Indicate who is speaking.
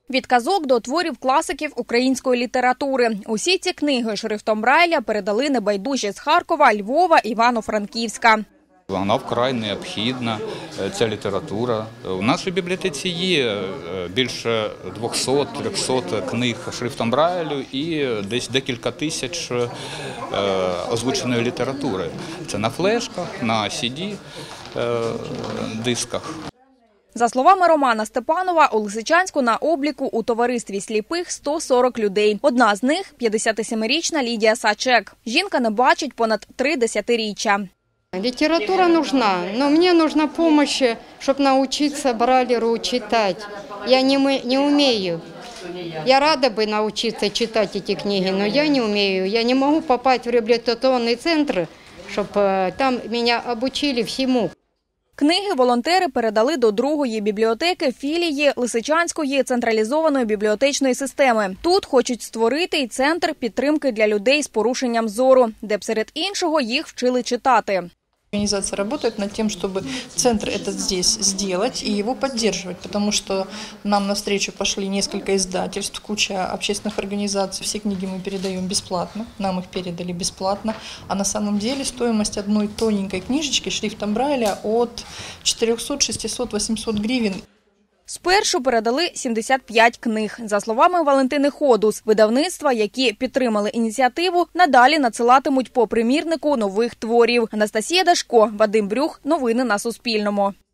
Speaker 1: Від казок до творів класиків української літератури. Усі ці книги шрифтом Брайля передали небайдужі з Харкова, Львова, Івано-Франківська.
Speaker 2: Вона вкрай необхідна, ця література. У нашій бібліотеці є більше 200-300 книг шрифтом Брайлю і десь декілька тисяч озвученої літератури. Це на флешках, на CD-дисках.
Speaker 1: За словами Романа Степанова, у Лисичанську на обліку у товаристві сліпих 140 людей. Одна з них – 57-річна Лідія Сачек. Жінка не бачить понад 3 десятиріччя.
Speaker 3: Литература нужна, но мне нужна помощь, чтобы научиться Брайлеру читать. Я не умею. Я рада бы научиться читать эти книги, но я не умею. Я не могу попасть в реабилитационный центр, чтобы там меня обучили всему.
Speaker 1: Книги волонтери передали до другої бібліотеки філії Лисичанської централізованої бібліотечної системи. Тут хочуть створити й центр підтримки для людей з порушенням зору, де б серед іншого їх вчили читати.
Speaker 4: Организация работает над тем, чтобы центр этот здесь сделать и его поддерживать, потому что нам навстречу пошли несколько издательств, куча общественных организаций. Все книги мы передаем бесплатно, нам их передали бесплатно, а на самом деле стоимость одной тоненькой книжечки шрифтом Брайля от 400, 600, 800 гривен.
Speaker 1: Спершу передали 75 книг. За словами Валентини Ходус, видавництва, які підтримали ініціативу, надалі надсилатимуть по примірнику нових творів. Анастасія Дашко, Вадим Брюх. Новини на Суспільному.